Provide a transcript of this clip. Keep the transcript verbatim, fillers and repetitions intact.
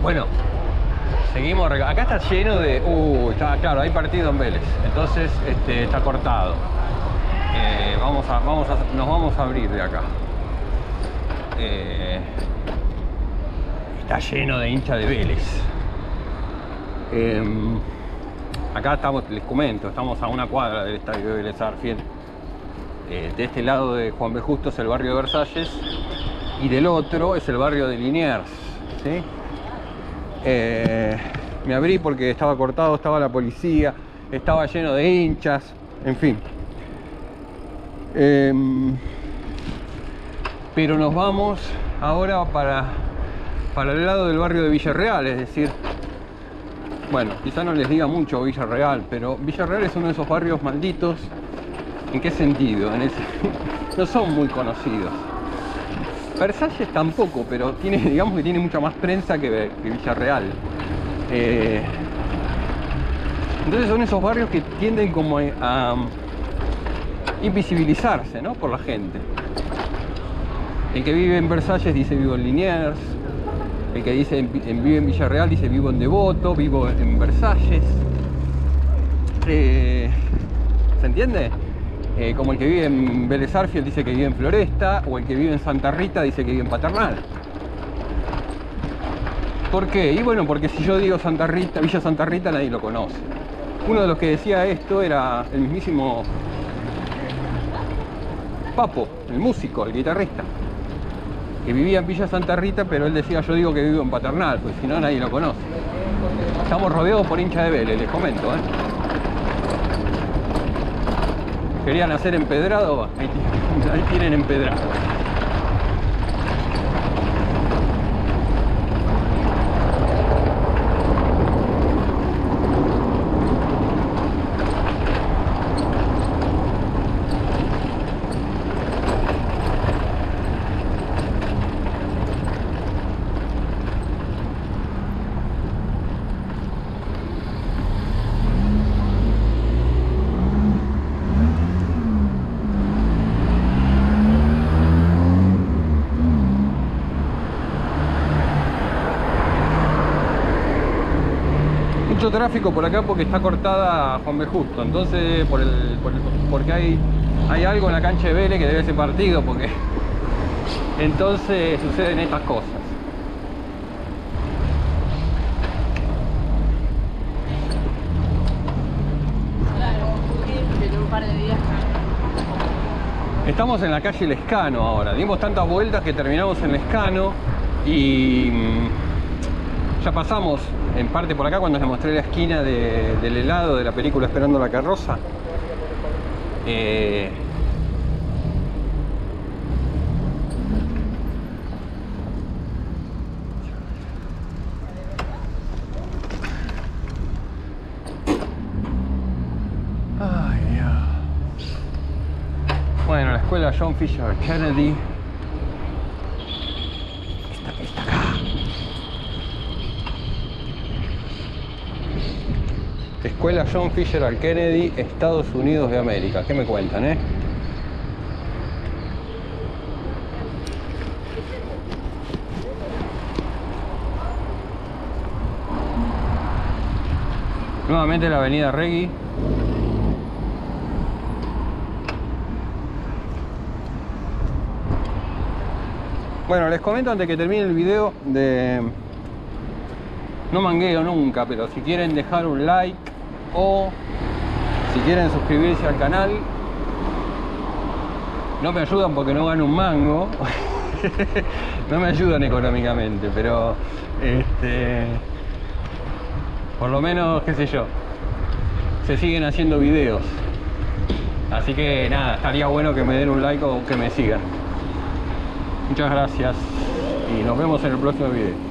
Bueno, seguimos. Acá está lleno de... Uh, está claro, hay partido en Vélez. Entonces este, está cortado. Eh, vamos a, vamos a, nos vamos a abrir de acá. Eh, está lleno de hinchas de Vélez. Eh, acá estamos, les comento, estamos a una cuadra del estadio de Vélez Sarsfield. Eh, de este lado de Juan B. Justo es el barrio de Versalles y del otro es el barrio de Liniers, ¿sí? Eh, me abrí porque estaba cortado, estaba la policía, estaba lleno de hinchas, en fin. Eh, pero nos vamos ahora para, para el lado del barrio de Villarreal, es decir, bueno, quizá no les diga mucho Villarreal, pero Villarreal es uno de esos barrios malditos. ¿En qué sentido? En ese, no son muy conocidos. Versalles tampoco, pero tiene, digamos que tiene mucha más prensa que, que Villarreal. Eh, entonces son esos barrios que tienden como a, a invisibilizarse, ¿no? Por la gente. El que vive en Versalles dice vivo en Liniers. El que dice en, en, vive en Villarreal dice vivo en Devoto, vivo en Versalles. Eh, ¿Se entiende? Eh, como el que vive en Vélez Sarsfield dice que vive en Floresta, o el que vive en Santa Rita dice que vive en Paternal. ¿Por qué? Y bueno, porque si yo digo Santa Rita, Villa Santa Rita, nadie lo conoce. Uno de los que decía esto era el mismísimo Papo, el músico, el guitarrista, que vivía en Villa Santa Rita, pero él decía yo digo que vivo en Paternal, pues si no nadie lo conoce. Estamos rodeados por hinchas de Vélez, les comento, ¿eh? Querían hacer empedrado, ahí, ahí tienen empedrado. Mucho tráfico por acá porque está cortada Juan B. Justo, entonces por el, por el, porque hay, hay algo en la cancha de Vélez que debe ser partido, porque entonces suceden estas cosas. Estamos en la calle Lescano ahora, dimos tantas vueltas que terminamos en Lescano y ya pasamos en parte por acá cuando les mostré la esquina de, del helado de la película Esperando la carroza. Eh... Ay, Dios. Bueno, la escuela John Fisher Kennedy está, está acá. Escuela John Fisher Kennedy, Estados Unidos de América. ¿Qué me cuentan, eh? Nuevamente la avenida Regui. Bueno, les comento antes que termine el video de... No mangueo nunca, pero si quieren dejar un like o si quieren suscribirse al canal, no me ayudan porque no gano un mango. No me ayudan económicamente, pero este, por lo menos, qué sé yo, se siguen haciendo videos. Así que nada, estaría bueno que me den un like o que me sigan. Muchas gracias y nos vemos en el próximo video.